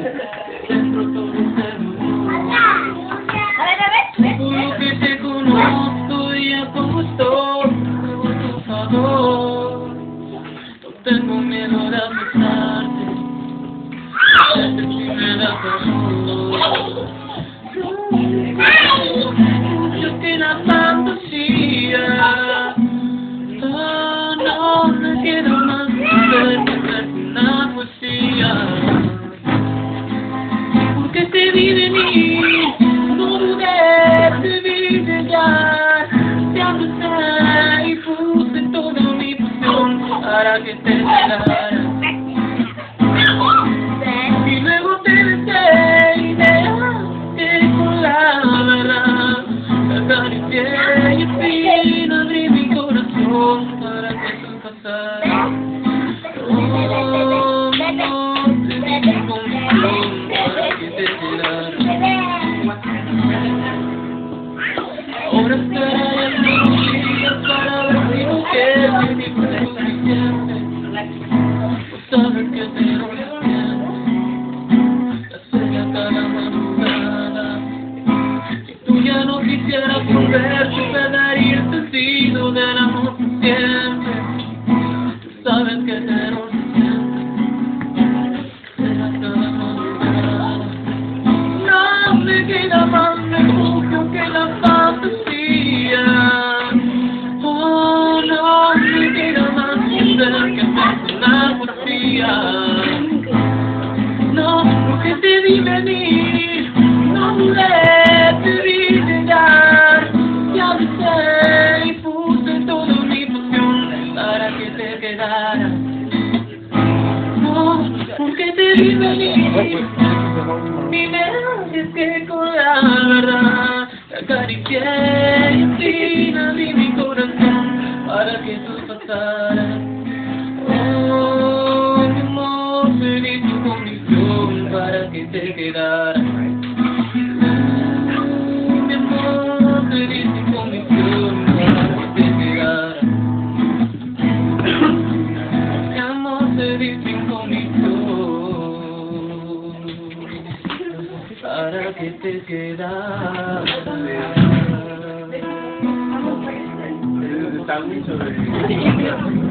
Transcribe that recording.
Dentro todo se juro que te conozco y ya como estoy, por favor. No tengo miedo de abrazarte, desde primera calor. Yo que la fantasía, no me queda más que ver una poesía. Porque te vi venir, no dudé, te vi llegar, te abracé y puse toda mi pasión para que te quedaras. Y luego te besé y dejaste con la verdad, te acaricié y al fin abrí mi corazón para que tú pasaras. Oh, no, te di confusión para que te quedaras. Ahora estaré en mis días para ver si no quieres ni fue suficiente. Pues sabes que te lo siento, ya sé cada madrugada. Si tú ya no quisieras volver, yo te daría el sentido del amor por siempre. Tú sabes que te lo siento, será cada madrugada. No me queda más refugio que la fantasía. Oh, no me queda más que ser que una poesía. No, porque te vi venir, no dudé, te vi llegar, te avisé y puse toda mi pasión para que te quedaras. No, porque te vi venir, ni me dejes que con la verdad te acaricié y al fin abrí mi corazón para que tú pasaras. Oh, mi amor, pedí tu condición para que te quedaras. Mi amor, pedí tu condición para que te quedaras. Mi amor, pedí tu condición para que te quedaras. Está mucho de...